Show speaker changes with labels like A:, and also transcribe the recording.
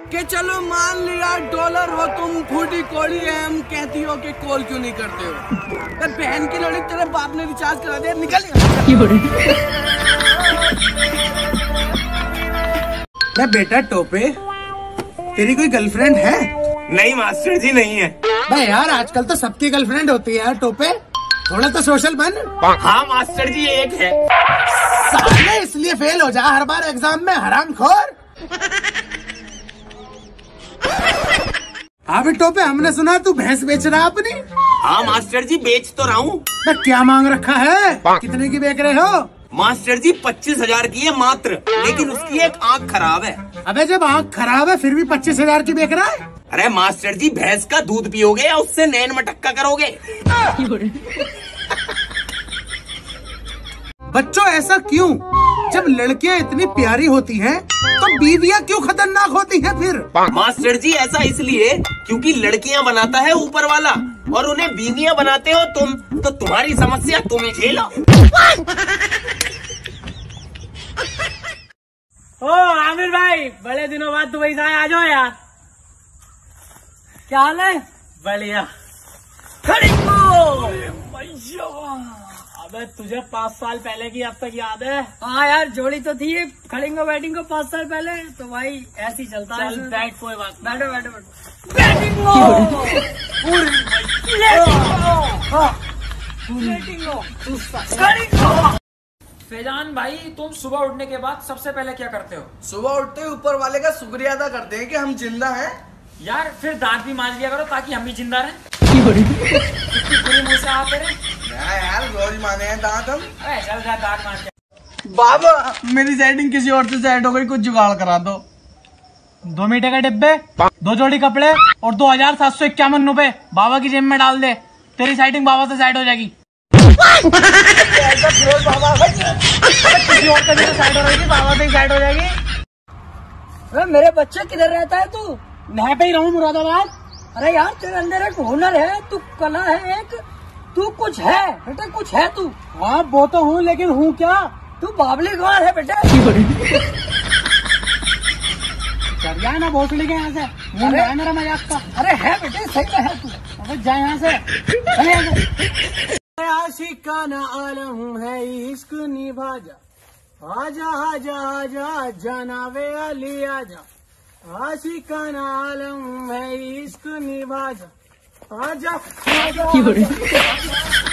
A: कि चलो मान लिया डॉलर हो तुम, फूटी कोड़ी है, हम कहती हो कि कॉल क्यों नहीं करते हो? बहन की लोड़ी तेरे बाप ने रिचार्ज करा दिया, निकल। बेटा टोपे, तेरी कोई गर्लफ्रेंड है?
B: नहीं मास्टर जी, नहीं है।
A: भाई यार आजकल तो सबकी गर्लफ्रेंड होती है यार टोपे, थोड़ा तो सोशल बन।
B: हाँ मास्टर जी, एक है।
A: साले इसलिए फेल हो जा हर बार एग्जाम में, हरामखोर। हाँ भी टोपे, हमने सुना तू भैंस बेच रहा अपनी।
B: हाँ मास्टर जी, बेच तो रहा हूँ।
A: क्या मांग रखा है? कितने की बेच रहे हो?
B: मास्टर जी 25,000 की है मात्र, लेकिन उसकी एक आँख खराब है।
A: अबे जब आँख खराब है फिर भी 25,000 की बेच रहा है?
B: अरे मास्टर जी, भैंस का दूध पियोगे या उससे नैन मटक्का करोगे?
A: बच्चों ऐसा क्यों? जब लड़कियां इतनी प्यारी होती हैं, तो बीवियां क्यों खतरनाक होती हैं फिर?
B: मास्टर जी ऐसा इसलिए क्योंकि लड़कियां बनाता है ऊपर वाला और उन्हें बीवियां बनाते हो तुम, तो तुम्हारी समस्या तुम ही झेलो।
C: ओ आमिर भाई, बड़े दिनों बाद दुबई से आ जाओ यार। क्या हाल है? बढ़िया। अबे तुझे 5 साल पहले की अब तक याद है? हाँ यार, जोड़ी तो थी खड़ेंगे बैटिंग को 5 साल पहले, तो भाई ऐसे ही चलता है। बैठ, कोई बात, बैठो बैठो बैठो।
D: फैजान भाई, तुम सुबह उठने के बाद सबसे पहले क्या करते हो?
A: सुबह उठते ही ऊपर वाले का शुक्रिया अदा करते हैं कि हम जिंदा हैं।
D: यार फिर दांत भी मांज लिया करो ताकि हम भी जिंदा रहें। बुरी मुंह से आते रहे
A: यार, रोज माने हैं दांत हम।
D: अरे चल जा, दांत मांज के।
A: बाबा मेरी सेटिंग किसी और से सेट हो गई, कुछ जुगाड़ करा दो।
C: 2 मीटर के डिब्बे, 2 जोड़ी कपड़े और 2,751 रुपए बाबा की जेब में डाल दे, तेरी सेटिंग बाबा से सेट हो जाएगी। किसी और से सेट हो जाएगी, बाबा से ही सेट हो जाएगी।
E: अरे मेरे बच्चे, किधर रहता है तू?
C: मैं पे ही रहूं मुरादाबाद।
E: अरे यार तेरे अंदर एक हुनर है, तू कला है एक, तू कुछ है बेटा, कुछ है तू।
C: हाँ वो तो हूँ, लेकिन हूँ क्या?
E: तू बाबली गौर है बेटा।
C: चल जाए ना भोसड़ी के यहाँ से, मुंह है मेरा मजाक का।
E: अरे है बेटे, सही में है तू।
C: अबे जा यहाँ से।
A: आशिकाना आलम है इश्क निभा जा, आजा आजा आजा जाना वे अली आजा। आशिकाना आलम है इश्क निभा जा, आजा आजा।